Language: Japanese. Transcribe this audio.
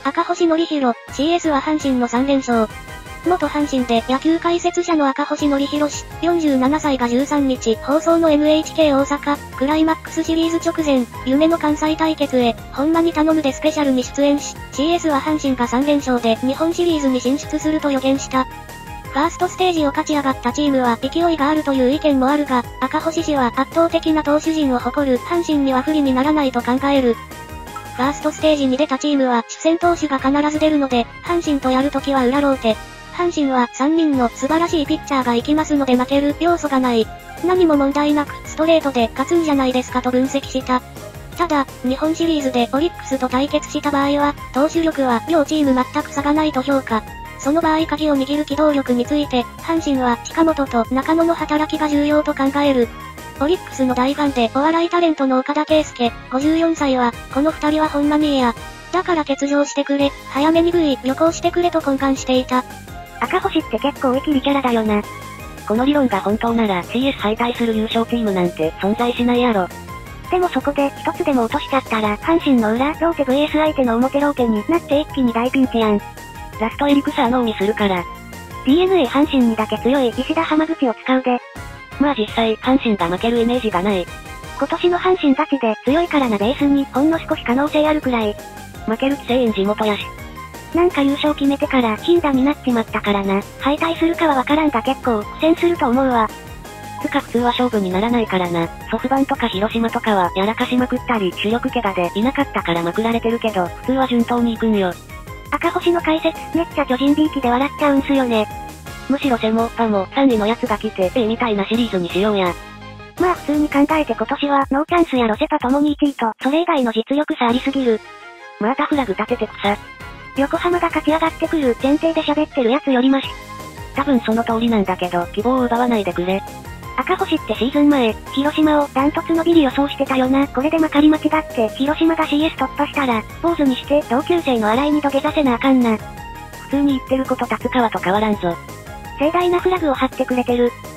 赤星憲広、CS は阪神の3連勝。元阪神で野球解説者の赤星憲広氏、47歳が13日、放送の NHK 大阪、クライマックスシリーズ直前、夢の関西対決へ、ほんまに頼むでスペシャルに出演し、CS は阪神が3連勝で日本シリーズに進出すると予言した。ファーストステージを勝ち上がったチームは勢いがあるという意見もあるが、赤星氏は圧倒的な投手陣を誇る阪神には不利にならないと考える。ファーストステージに出たチームは主戦投手が必ず出るので、阪神とやるときは裏ローテ。阪神は3人の素晴らしいピッチャーが行きますので負ける要素がない。何も問題なくストレートで勝つんじゃないですかと分析した。ただ、日本シリーズでオリックスと対決した場合は、投手力は両チーム全く差がないと評価。その場合鍵を握る機動力について、阪神は近本と中野の働きが重要と考える。オリックスの大ファンでお笑いタレントの岡田圭佑、54歳は、この2人はほんまに嫌。だから欠場してくれ、早めに旅行してくれと懇願していた。 赤星って結構イキリキャラだよな。この理論が本当なら CS 敗退する優勝チームなんて存在しないやろ。でもそこで一つでも落としちゃったら阪神の裏ローテ VS 相手の表ローテになって一気に大ピンチやん。 ラストエリクサーノーミするから。 DNA 阪神にだけ強い石田浜口を使うで。 まあ実際阪神が負けるイメージがない。 今年の阪神ガチで強いからなベースにほんの少し可能性あるくらい。 負ける規制園地元やし。 なんか優勝決めてから頻打になっちまったからな。敗退するかはわからんが結構苦戦すると思うわ。 つか普通は勝負にならないからな。ソフバンとか広島とかはやらかしまくったり主力怪我でいなかったからまくられてるけど、普通は順当に行くんよ。 赤星の解説、めっちゃ巨人びいきで笑っちゃうんすよね。 むしろセモ、パも3位のやつが来てみたいなシリーズにしようや。 まあ普通に考えて今年はノーチャンスやロセパともに1位と、それ以外の実力差ありすぎる。 またフラグ立ててくさ。 横浜が勝ち上がってくる前提で喋ってるやつよりマシ。 多分その通りなんだけど、希望を奪わないでくれ。 赤星ってシーズン前、広島をダントツのビリ予想してたよな。これでまかり間違って広島が CS 突破したら、坊主にして同級生の新井に土下座せなあかんな。 普通に言ってること達川と変わらんぞ。 盛大なフラグを張ってくれてる。